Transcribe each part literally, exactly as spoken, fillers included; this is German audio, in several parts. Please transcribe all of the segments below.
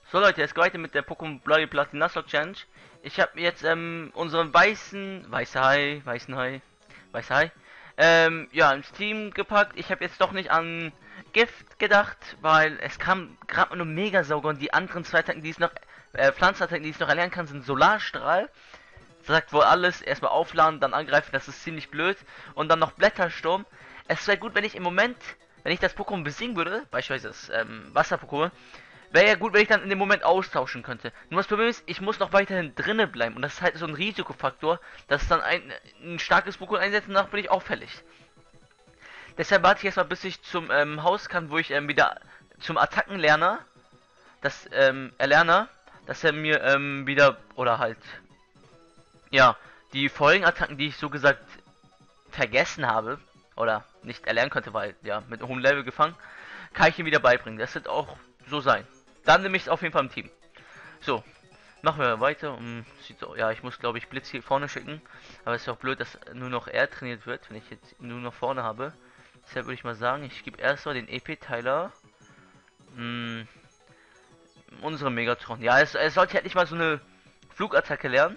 So Leute, es geht weiter mit der Pokémon Bloody Platin Nuzlocke Challenge. Ich habe jetzt ähm, unseren weißen, weiße Hai, weißen Hai, weiße Hai, ähm, ja, ins Team gepackt. Ich habe jetzt doch nicht an Gift gedacht, weil es kam gerade nur Megasauger und die anderen zwei Attacken, die es noch, äh, Pflanzenattacken, die ich noch erlernen kann, sind Solarstrahl. Sagt wohl alles, erstmal aufladen, dann angreifen, das ist ziemlich blöd. Und dann noch Blättersturm. Es wäre gut, wenn ich im Moment, wenn ich das Pokémon besiegen würde, beispielsweise das ähm, Wasser-Pokémon, wäre ja gut, wenn ich dann in dem Moment austauschen könnte. Nur das Problem ist, ich muss noch weiterhin drinnen bleiben. Und das ist halt so ein Risikofaktor, dass dann ein, ein starkes Pokémon einsetzen, danach bin ich auffällig. Deshalb warte ich erstmal, bis ich zum ähm, Haus kann, wo ich ähm, wieder zum Attackenlerner, das ähm, Erlerner, dass er mir ähm, wieder, oder halt, ja, die vorigen Attacken, die ich so gesagt vergessen habe, oder nicht erlernen konnte, weil, ja, mit einem hohen Level gefangen, kann ich ihm wieder beibringen. Das wird auch so sein. Dann nehme ich es auf jeden Fall im Team. So, machen wir weiter. Um, sieht so, ja, ich muss glaube ich Blitz hier vorne schicken. Aber es ist auch blöd, dass nur noch er trainiert wird, wenn ich jetzt nur noch vorne habe. Deshalb würde ich mal sagen, ich gebe erstmal den E P-Teiler. Hm, unsere Megatron. Ja, es, es sollte halt nicht mal so eine Flugattacke lernen.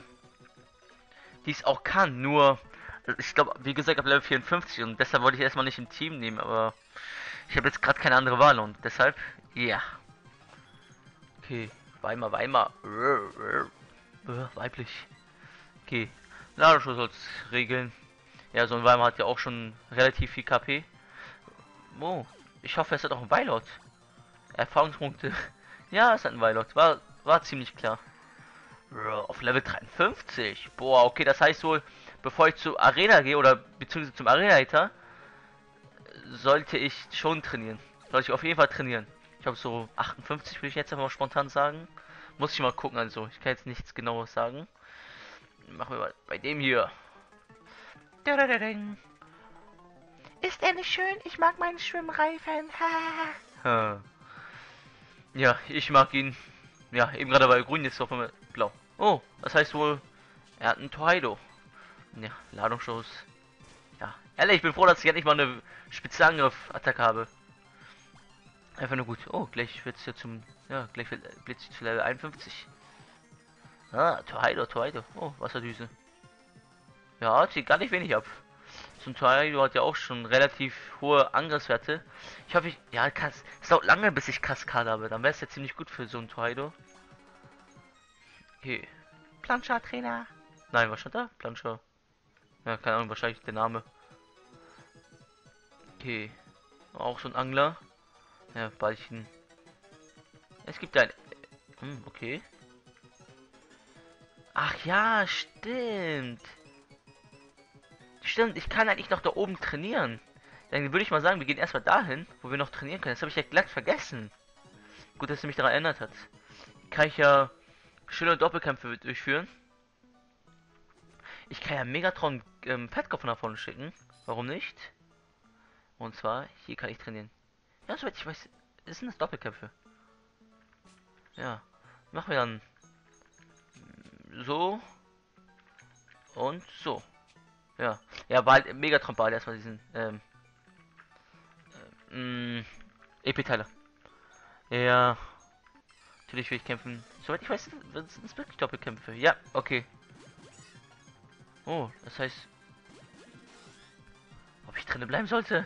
Die es auch kann, nur ich glaube, wie gesagt, ab Level vierundfünfzig und deshalb wollte ich erstmal nicht im Team nehmen, aber ich habe jetzt gerade keine andere Wahl und deshalb, ja. Yeah. Okay, Weimar, Weimar. Äh, weiblich. Okay. Ladeschuss soll es regeln. Ja, so ein Weimar hat ja auch schon relativ viel K P. Oh, ich hoffe, es hat auch ein Weilot. Erfahrungspunkte. Ja, es hat ein Weilot. War, war ziemlich klar. Auf Level dreiundfünfzig. Boah, okay, das heißt wohl, bevor ich zur Arena gehe oder beziehungsweise zum Arena-Leiter, sollte ich schon trainieren. Sollte ich auf jeden Fall trainieren. Ich habe so achtundfünfzig, würde ich jetzt einfach mal spontan sagen. Muss ich mal gucken, also ich kann jetzt nichts genaues sagen. Machen wir mal bei dem hier. Ist er nicht schön? Ich mag meinen Schwimmreifen. Ja, ich mag ihn. Ja, eben gerade war er grün, jetzt auf einmal blau. Oh, das heißt wohl, er hat einen Tornado. Ja, Ladungsschuss. Ja, ehrlich, ich bin froh, dass ich endlich mal eine Spezialangriff-Attacke habe. Einfach nur gut. Oh, gleich wird es ja zum. Ja, gleich wird Blitz zu Level einundfünfzig. Ah, Tornado, Tornado. Oh, Wasserdüse. Ja, zieht gar nicht wenig ab. So ein Tornado hat ja auch schon relativ hohe Angriffswerte. Ich hoffe, ich. Ja, es dauert lange, bis ich Kaskade habe. Dann wäre es ja ziemlich gut für so ein Tornado. Okay. Planscher-Trainer. Nein, was stand da? Planscher. Ja, keine Ahnung, wahrscheinlich der Name. Okay. Auch so ein Angler. Ja, Ballchen. Es gibt ein. Hm, okay. Ach ja, stimmt. Stimmt, ich kann eigentlich noch da oben trainieren. Dann würde ich mal sagen, wir gehen erstmal dahin, wo wir noch trainieren können. Das habe ich ja glatt vergessen. Gut, dass du mich daran erinnert hat. Kann ich ja schöne Doppelkämpfe durchführen. Ich kann ja Megatron ähm, Petkopf nach vorne schicken. Warum nicht? Und zwar, hier kann ich trainieren. Ja, soweit ich weiß, sind das Doppelkämpfe. Ja. Machen wir dann so und so. Ja. Ja, weil Megatron bald erstmal diesen ähm, ähm, E P-Teiler. Ja. Natürlich will ich kämpfen. Soweit ich weiß, sind es wirklich Doppelkämpfe. Ja, okay. Oh, das heißt, ob ich drinnen bleiben sollte?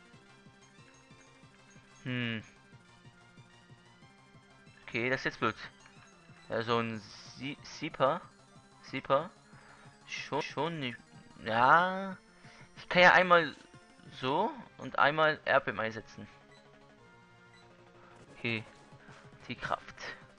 Hm. Okay, das ist jetzt blöd. Ja, so ein Sieper. Sieper. Schon, schon nicht. Ja. Ich kann ja einmal so und einmal Erdbeben einsetzen. Okay. Die Kraft.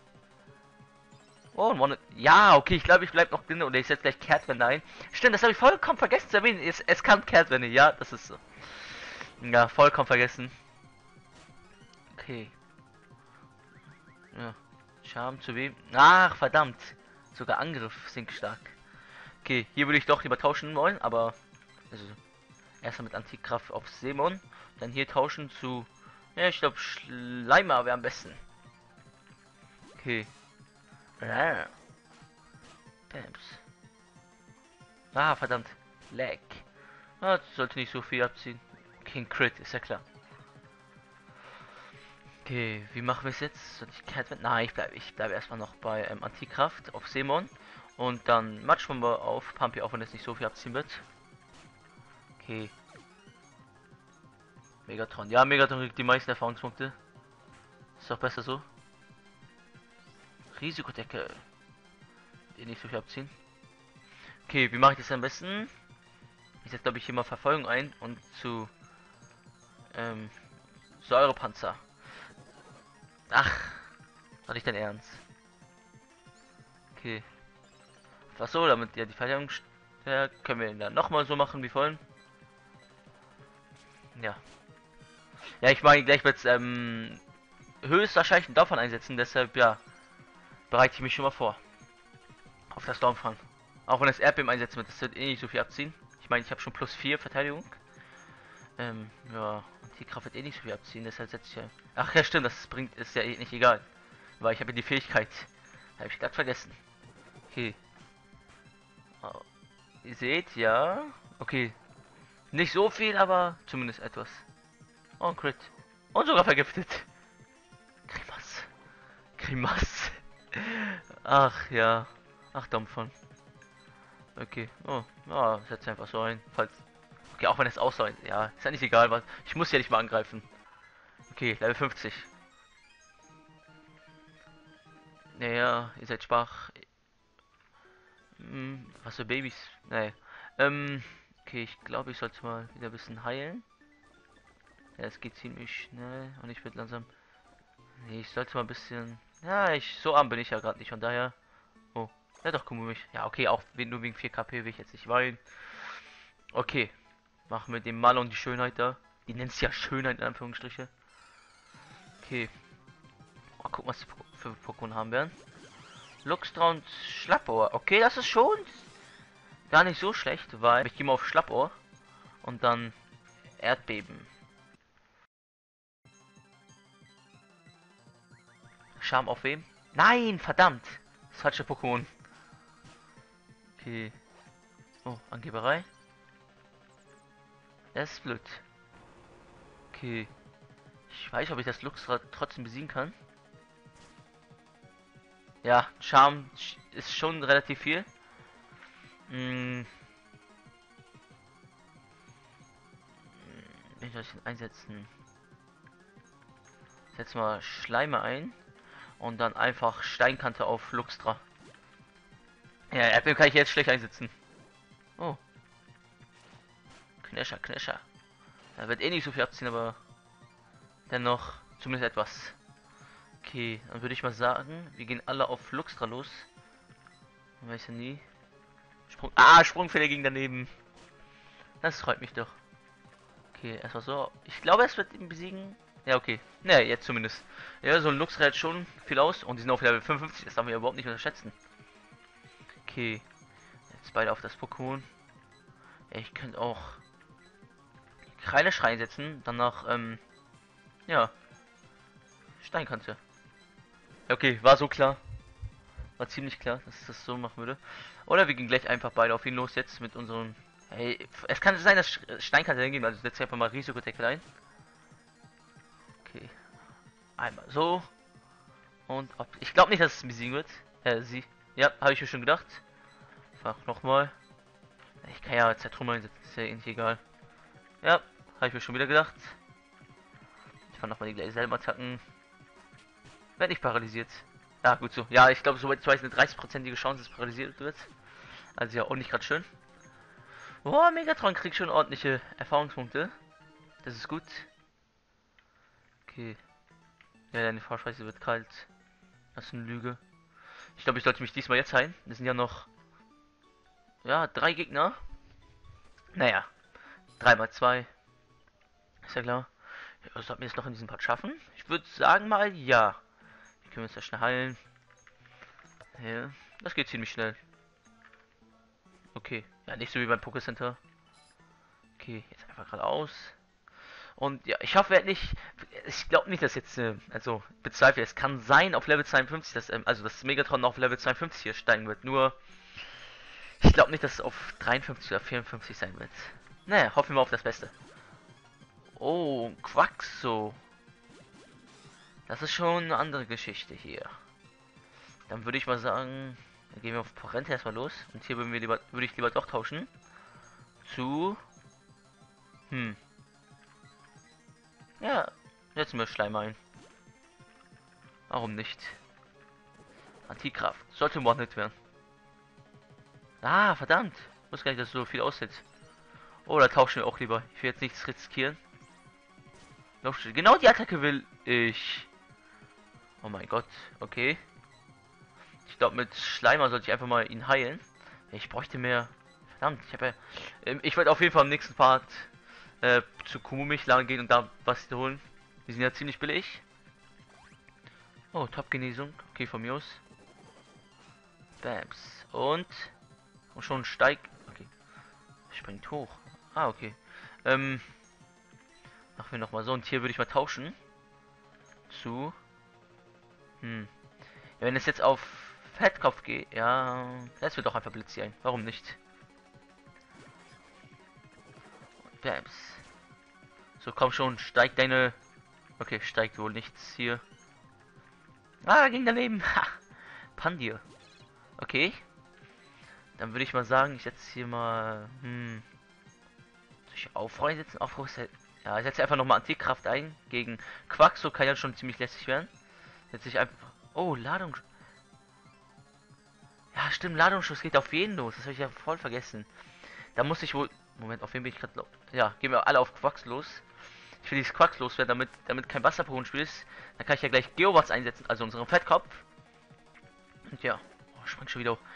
Oh, One. Ja, okay, ich glaube, ich bleib noch drin oder ich setze gleich Kehrtwende ein. Stimmt, das habe ich vollkommen vergessen zu erwähnen. Es, es kann Kehrtwende, ja, das ist so. Ja, vollkommen vergessen. Okay. Ja. Charme zu wem? Ach, verdammt. Sogar Angriff sinkt stark. Okay, hier würde ich doch lieber tauschen wollen, aber also erstmal mit Antikraft auf Seemon, dann hier tauschen zu, ja, ich glaube Schleimer wäre am besten. Okay. Ja. Bams. Ah, verdammt. Lag. Ah, sollte nicht so viel abziehen. King Crit, ist ja klar. Okay, wie machen wir es jetzt? Soll ich Catman? Nein, ich bleibe ich bleib erstmal noch bei ähm, Antikraft auf Seemon. Und dann Matschbombe auf Pumpy, auch wenn es nicht so viel abziehen wird. Okay. Megatron. Ja, Megatron kriegt die meisten Erfahrungspunkte. Ist doch besser so. Risikodecke. Den nicht so viel abziehen. Okay, wie mache ich das am besten? Ich setze, glaube ich, hier mal Verfolgung ein und zu ähm, Säurepanzer. Ach, war nicht dein Ernst. Okay. Was so, damit ja die Verteidigung stärkt, können wir ihn dann nochmal so machen wie vorhin. Ja. Ja, ich meine, gleich wird es ähm, höchstwahrscheinlich einen davon einsetzen, deshalb ja, bereite ich mich schon mal vor. Auf das Stormfang. Auch wenn das Erdbeben einsetzen wird, das wird eh nicht so viel abziehen. Ich meine, ich habe schon plus vier Verteidigung. Ähm, ja, und die Kraft wird eh nicht so viel abziehen, deshalb setze ich ja. Ach ja, stimmt, das bringt, ist ja eh nicht egal. Weil ich habe ja die Fähigkeit. Habe ich gerade vergessen. Okay. Oh, ihr seht, ja. Okay. Nicht so viel, aber zumindest etwas. Oh, Crit. Und sogar vergiftet. Grimas. Grimas. Ach ja. Ach, Dampfern. Okay. Oh, ja, setz einfach so ein. Falls. Okay, auch wenn es aussah. Ja, ist ja nicht egal, was. Ich muss ja nicht mal angreifen. Okay, Level fünfzig. Naja, ihr seid schwach. Hm, was für Babys? Nee. Ähm, okay, ich glaube, ich sollte mal wieder ein bisschen heilen. Ja, es geht ziemlich schnell und ich werde langsam. Nee, ich sollte mal ein bisschen. Ja, ich so arm bin ich ja gerade nicht, von daher. Oh, ja doch, guck mich. Ja, okay, auch nur wegen vier K P will ich jetzt nicht weinen. Okay, machen wir den Mal und die Schönheit da. Die nennt es ja Schönheit in Anführungsstriche. Okay. Mal gucken, was wir für Pokémon haben werden. Luxtra und Schlappohr. Okay, das ist schon gar nicht so schlecht, weil ich gehe mal auf Schlappohr und dann Erdbeben. Charme auf wem? Nein, verdammt. Das falsche Pokémon. Okay. Oh, Angeberei. Das ist blöd. Okay. Ich weiß, ob ich das Luxra trotzdem besiegen kann. Ja, Charme ist schon relativ viel. Hm. Wie soll ich ihn einsetzen? Setz mal Schleime ein. Und dann einfach Steinkante auf Luxtra. Ja, Erdbeben kann ich jetzt schlecht einsetzen. Oh. Knescher, Knescher. Da wird eh nicht so viel abziehen, aber dennoch zumindest etwas. Okay, dann würde ich mal sagen, wir gehen alle auf Luxtra los. Man weiß ja nie. Sprung. Ah, Sprungfehler ging daneben. Das freut mich doch. Okay, erstmal so. Ich glaube, es wird ihn besiegen. Ja, okay. Ne, jetzt zumindest. Ja, so ein Luxra hält schon viel aus. Und die sind auf Level fünfundfünfzig. Das darf man ja überhaupt nicht unterschätzen. Okay. Jetzt beide auf das Pokémon. Ich könnte auch Kreile Schreien setzen. Danach, ähm, ja. Steinkante. Okay, war so klar. War ziemlich klar, dass ich das so machen würde. Oder wir gehen gleich einfach beide auf ihn los jetzt mit unseren. Hey, es kann sein, dass Steinkante hingehen, also setze einfach mal Risikodeckel ein. Okay. Einmal so. Und ob, ich glaube nicht, dass es besiegen wird. Äh, sie. Ja, habe ich mir schon gedacht. Einfach nochmal. Ich kann ja Zeitrummer einsetzen, ist ja nicht egal. Ja, habe ich mir schon wieder gedacht. Ich fand nochmal die gleichen selben Attacken. Werde ich paralysiert. Ja, gut so. Ja, ich glaube, soweit ich weiß, eine dreißig-prozentige Chance, dass paralysiert wird. Also ja, auch nicht gerade schön. Oh, Megatron kriegt schon ordentliche Erfahrungspunkte. Das ist gut. Okay. Ja, deine Fahrscheiße wird kalt. Das ist eine Lüge. Ich glaube, ich sollte mich diesmal jetzt heilen. Das sind ja noch. Ja, drei Gegner. Naja. drei mal zwei. Ist ja klar. Ja, sollten wir es noch in diesem Part schaffen? Ich würde sagen mal ja. Wir können uns ja schnell heilen. Ja, das geht ziemlich schnell. Okay. Ja, nicht so wie beim Pokécenter. Okay, jetzt einfach geradeaus. Und ja, ich hoffe nicht. Ich glaube nicht, dass jetzt. Äh, also, bezweifle. Es kann sein auf Level zweiundfünfzig, dass. Ähm, also, dass Megatron auf Level zweiundfünfzig hier steigen wird. Nur. Ich glaube nicht, dass es auf dreiundfünfzig oder vierundfünfzig sein wird. Naja, hoffen wir auf das Beste. Oh, Quaxo. Das ist schon eine andere Geschichte hier. Dann würde ich mal sagen, dann gehen wir auf Parente erstmal los. Und hier würden wir lieber, würde ich lieber doch tauschen. Zu. Hm. Ja, setzen wir Schleim ein. Warum nicht? Antikraft. Sollte One-Hit werden. Ah, verdammt. Ich wusste gar nicht, dass so viel aussieht. Oh, da tauschen wir auch lieber. Ich will jetzt nichts riskieren. Genau die Attacke will ich. Oh mein Gott. Okay. Ich glaube, mit Schleimer sollte ich einfach mal ihn heilen. Ich bräuchte mehr. Verdammt, ich habe ja. Ähm, ich werde auf jeden Fall im nächsten Part äh, zu Kumumich lang gehen und da was holen. Die sind ja ziemlich billig. Oh, Top-Genesung. Okay, von mir aus. Bams. Und. Und schon steigt. Okay. Springt hoch. Ah, okay. Ähm. Machen wir nochmal so. Und hier würde ich mal tauschen. Zu. Hm. Ja, wenn es jetzt auf Fettkopf geht, ja. Das wird doch einfach Blitz ein. Warum nicht? Bams. So, komm schon. Steigt deine. Okay, steigt wohl nichts hier. Ah, ging daneben. Ha. Pandir. Okay. Dann würde ich mal sagen, ich setze hier mal. Hm. Soll ich Aufrollen setzen? Aufrollen. Ja, ich setze einfach nochmal Antikraft ein. Gegen Quaxo kann ja schon ziemlich lästig werden. Setze ich einfach. Oh, Ladung. Ja, stimmt, Ladungsschuss geht auf jeden los. Das habe ich ja voll vergessen. Da muss ich wohl. Moment, auf wen bin ich gerade. Ja, gehen wir alle auf Quax los. Ich will dieses Quax loswerden, damit, damit kein Wasserporenspiel ist. Dann kann ich ja gleich Geowatts einsetzen, also unseren Fettkopf. Und ja. Oh, springt schon wieder hoch.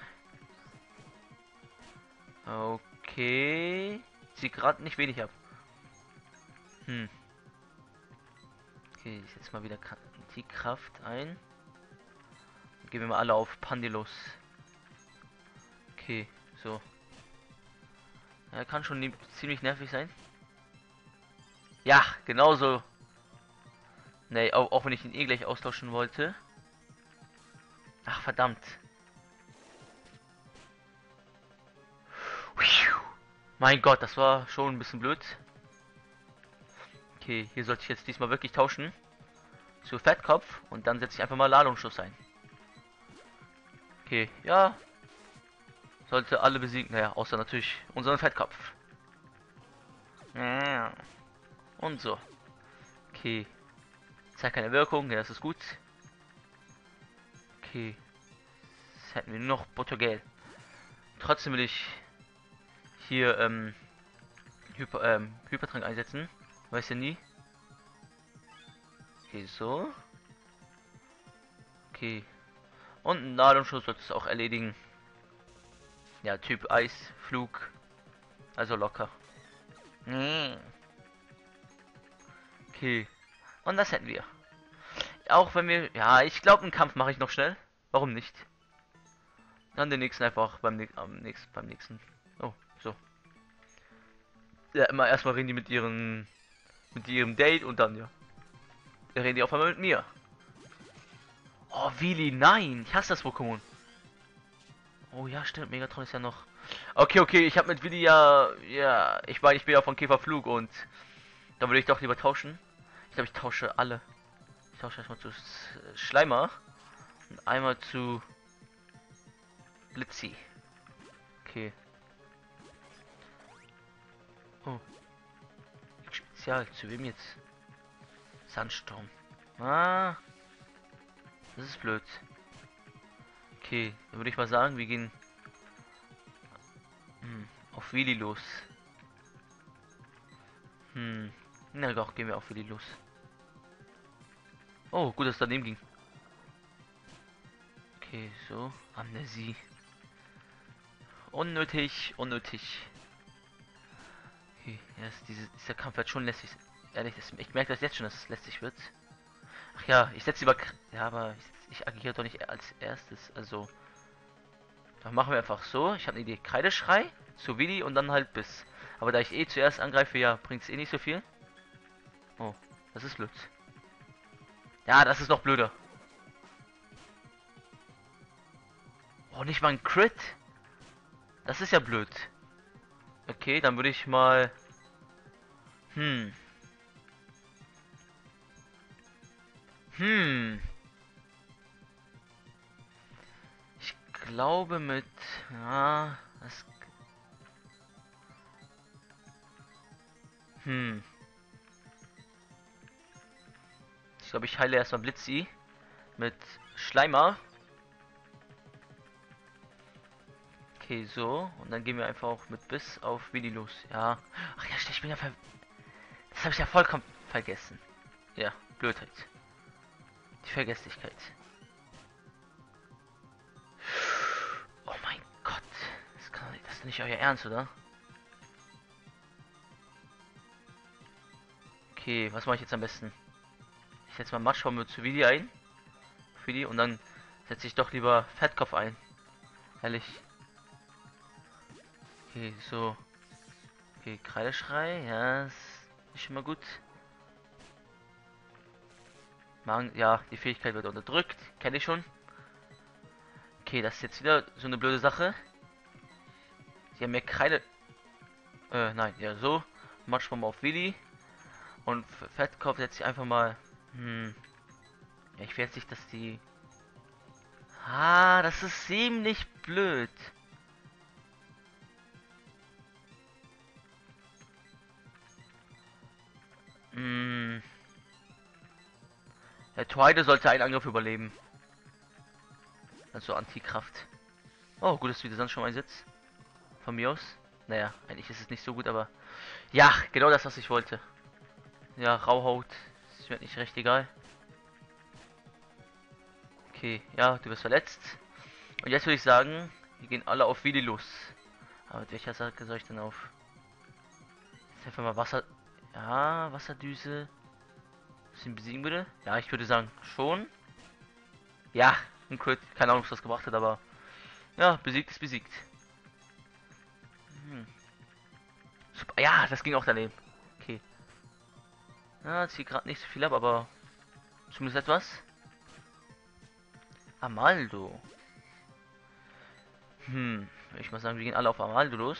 Okay. Sie gerade nicht wenig ab. Hm. Okay, ich setze mal wieder die Kraft ein. Dann gehen wir mal alle auf Pandilos. Okay, so. Er kann schon ziemlich nervig sein. Ja, genauso. Nee, auch, auch wenn ich ihn eh gleich austauschen wollte. Ach, verdammt. Mein Gott, das war schon ein bisschen blöd. Okay, hier sollte ich jetzt diesmal wirklich tauschen. Zu Fettkopf und dann setze ich einfach mal Ladungsschuss ein. Okay, ja. Sollte alle besiegen. Naja, außer natürlich unseren Fettkopf. Ja. Und so. Okay. Zeigt keine Wirkung, ja, das ist gut. Okay. Jetzt hätten wir nur noch Botogel. Trotzdem will ich hier ähm, Hyper, ähm, Hypertrank einsetzen. Weiß ja nie. Okay, so. Okay. Und ein Ladungsschuss wird es auch erledigen. Ja, Typ Eis, Flug. Also locker. Okay. Und das hätten wir. Auch wenn wir. Ja, ich glaube, einen Kampf mache ich noch schnell. Warum nicht? Dann den nächsten einfach beim, am nächsten, beim nächsten. Oh, so. Ja, immer erstmal reden die mit ihren. Mit ihrem Date und dann, ja. Dann reden die auf einmal mit mir. Oh, Willi, nein. Ich hasse das Pokémon. Oh ja, stimmt. Megatron ist ja noch. Okay, okay, ich habe mit Willi ja. Ja, ich meine, ich bin ja von Käferflug und. Da würde ich doch lieber tauschen. Ich glaube, ich tausche alle. Ich tausche erstmal zu Schleimer. Und einmal zu Blitzi. Okay. Oh. Spezial. Zu wem jetzt? Sandsturm. Ah. Das ist blöd. Okay, dann würde ich mal sagen, wir gehen hm, auf Willi los. Hm. Na doch, gehen wir auf Willi los. Oh, gut, dass es daneben ging. Okay, so. Amnesie. Unnötig, unnötig. Okay, erst diese, dieser Kampf wird schon lästig. Ehrlich, das, ich merke das jetzt schon, dass es lästig wird. Ach ja, ich setze lieber. Ja, aber ich, ich agiere doch nicht als erstes. Also. Dann machen wir einfach so. Ich habe eine Idee. Kreideschrei zu Willi und dann halt Biss. Aber da ich eh zuerst angreife, ja, bringt es eh nicht so viel. Oh, das ist blöd. Ja, das ist noch blöder. Oh, nicht mal ein Crit. Das ist ja blöd. Okay, dann würde ich mal. Hm. Hm. Ich glaube mit... Ja, das... Hm. Ich glaube, ich heile erstmal Blitzi mit Schleimer. Okay, so. Und dann gehen wir einfach auch mit Biss auf Willi los. Ja. Ach ja, ich bin ja ver... Das habe ich ja vollkommen vergessen. Ja, Blödheit. Die Vergesslichkeit. Oh mein Gott. Das, kann, das ist nicht euer Ernst, oder? Okay, was mache ich jetzt am besten? Ich setze mal Matschbombe zu Willi ein. Willi und dann setze ich doch lieber Fettkopf ein. Ehrlich. Okay, so. Okay, Kreideschrei. Ja, ist nicht immer gut. Magen, ja, die Fähigkeit wird unterdrückt. Kenne ich schon. Okay, das ist jetzt wieder so eine blöde Sache. Die haben mir Kreide... Äh, nein, ja, so. Matschbombe auf Willi. Und Fettkopf setze ich einfach mal... Hm... Ja, ich will jetzt nicht, dass die... Ah, das ist ziemlich blöd. Hm... Der Twide sollte einen Angriff überleben. Also Antikraft. Oh, gut, dass du wieder sonst schon einsetzt. Von mir aus. Naja, eigentlich ist es nicht so gut, aber... Ja, genau das, was ich wollte. Ja, Rauhaut. Ist mir nicht recht egal. Okay, ja, du bist verletzt. Und jetzt würde ich sagen, wir gehen alle auf Willi los. Aber mit welcher Sache soll ich denn auf? Jetzt einfach mal Wasser... Ja, Wasserdüse. Bisschen besiegen würde? Ja, ich würde sagen, schon. Ja, ein Crit. Keine Ahnung, was das gebracht hat, aber... Ja, besiegt ist besiegt. Hm. Super. Ja, das ging auch daneben. Okay. Ja, zieht gerade nicht so viel ab, aber... Zumindest etwas. Amaldo. Hm, ich muss sagen, wir gehen alle auf Amaldo los.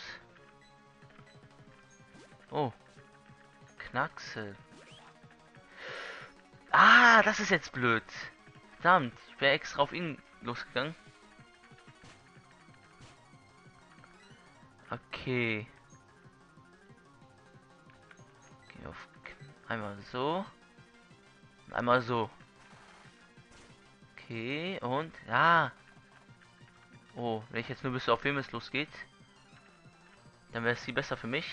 Oh. Knacksel. Ah, das ist jetzt blöd. Verdammt, ich wäre extra auf ihn losgegangen. Okay. Gehen auf einmal so. Einmal so. Okay, und ja. Oh, wenn ich jetzt nur bis auf Filmes losgeht, dann wäre es viel besser für mich.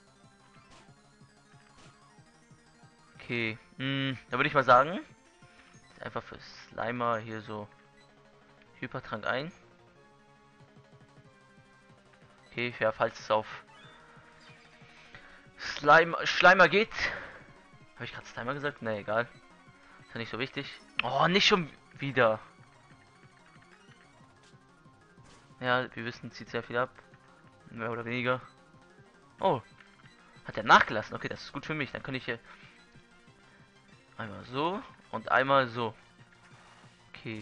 Okay, hm, da würde ich mal sagen, einfach für Slimer hier so Hypertrank ein. Okay, ja, falls es auf Slime, Schleimer geht. Habe ich gerade Slimer gesagt? Ne, egal. Ist ja nicht so wichtig. Oh, nicht schon wieder. Ja, wir wissen, zieht sehr viel ab. Mehr oder weniger. Oh, hat er nachgelassen. Okay, das ist gut für mich. Dann kann ich hier einmal so und einmal so. Okay.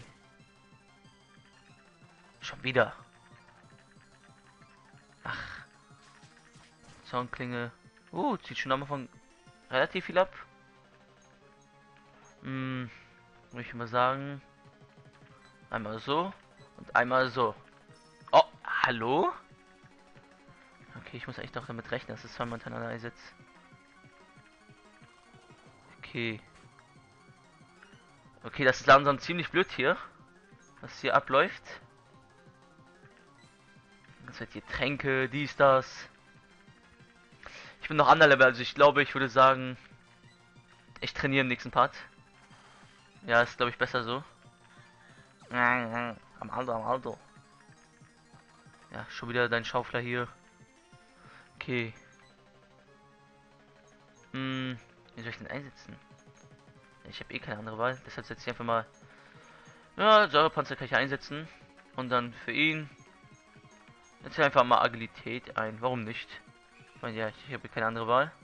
Schon wieder. Ach. Soundklinge. Uh, zieht schon am Anfang relativ viel ab. Hm, muss ich mal sagen. Einmal so und einmal so. Oh, hallo? Okay, ich muss echt doch damit rechnen, dass es zweimal hintereinander einsetzt. Okay. Okay, das ist langsam ziemlich blöd hier, was hier abläuft. Das wird hier Tränke, dies, das. Ich bin noch Underlevel, also ich glaube, ich würde sagen, ich trainiere im nächsten Part. Ja, ist glaube ich besser so. Am Aldo, am Aldo. Ja, schon wieder dein Schaufler hier. Okay. Hm, wie soll ich den einsetzen? Ich habe eh keine andere Wahl, deshalb setze ich einfach mal. Ja, Säurepanzer kann ich einsetzen. Und dann für ihn. Jetzt einfach mal Agilität ein. Warum nicht? Ich meine, ja, ich habe keine andere Wahl.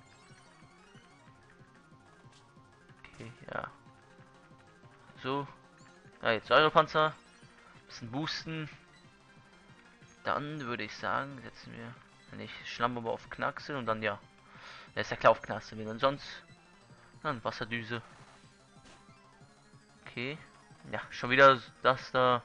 Okay, ja. So. Ja, jetzt Säurepanzer. Bisschen boosten. Dann würde ich sagen, setzen wir. Nicht Schlammbombe auf Knacksel und dann ja. Der ist ja klar auf Knacksel. Wenn dann sonst. Dann Wasserdüse. Okay. Ja, schon wieder das da.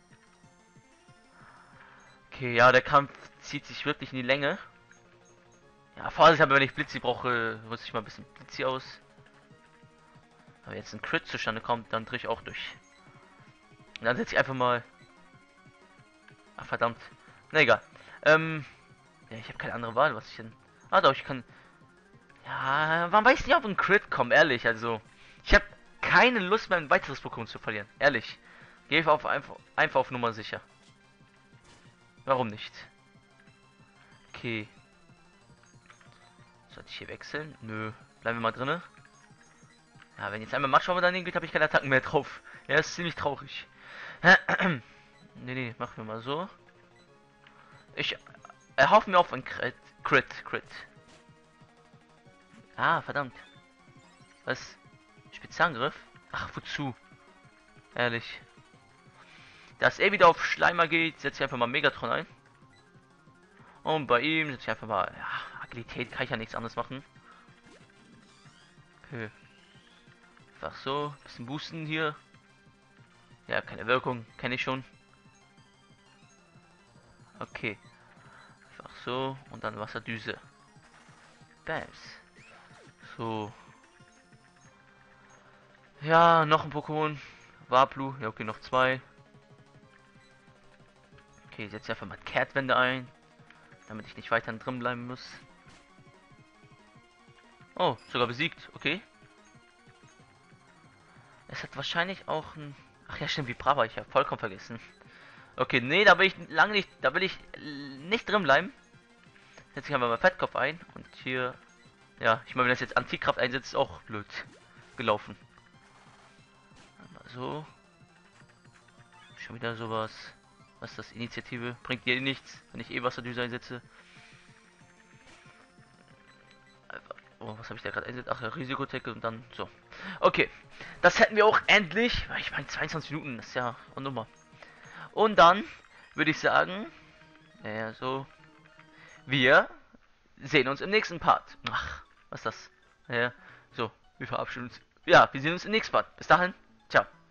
Okay, ja, der Kampf zieht sich wirklich in die Länge. Ja, Vorsicht, aber wenn ich Blitzi brauche, rüste ich mal ein bisschen Blitzi aus. Aber jetzt ein Crit zustande kommt, dann drehe ich auch durch. Und dann setze ich einfach mal. Ach, verdammt. Na egal. Ähm. Ja, ich habe keine andere Wahl, was ich denn. Ah, doch, ich kann. Ja, man weiß nicht, ob ein Crit kommt, ehrlich. Also, ich habe keine Lust mehr, ein weiteres Pokémon zu verlieren. Ehrlich. Gehe auf einfach, einfach auf Nummer sicher. Warum nicht? Okay. Sollte ich hier wechseln? Nö. Bleiben wir mal drinne. Ja, wenn jetzt einmal Matschwammer daneben geht, habe ich keine Attacken mehr drauf. Ja, ist ziemlich traurig. nee, nee, machen wir mal so. Ich erhoffe mir auf ein Crit. Crit, Crit. Ah, verdammt. Was? Spezialangriff? Ach, wozu? Ehrlich. Dass er wieder auf Schleimer geht, setze ich einfach mal Megatron ein. Und bei ihm setze ich einfach mal. Ja, Agilität kann ich ja nichts anderes machen. Okay. Einfach so. Bisschen boosten hier. Ja, keine Wirkung. Kenne ich schon. Okay. Einfach so. Und dann Wasserdüse. Bams. So. Ja, noch ein Pokémon. Waplu. Ja, okay, noch zwei. Okay, setze einfach mal Kehrtwende ein. Damit ich nicht weiter drin bleiben muss. Oh, sogar besiegt. Okay. Es hat wahrscheinlich auch ein... Ach ja, stimmt, wie Brava. Ich habe vollkommen vergessen. Okay, nee, da will ich lange nicht... Da will ich nicht drin bleiben. Setze ich einfach mal Fettkopf ein. Und hier... Ja, ich meine, wenn das jetzt Antikraft einsetzt, ist auch blöd gelaufen. Einmal so. Schon wieder sowas. Was ist das? Initiative? Bringt dir nichts, wenn ich eh Wasserdüse einsetze. Oh, was habe ich da gerade eingesetzt? Ach ja, Risikotecke und dann so. Okay, das hätten wir auch endlich. Ich meine, zweiundzwanzig Minuten, das ist ja eine Nummer. Und dann würde ich sagen, ja, so, wir sehen uns im nächsten Part. Ach, was ist das? Ja, so, wir verabschieden uns. Ja, wir sehen uns im nächsten Part. Bis dahin, ciao.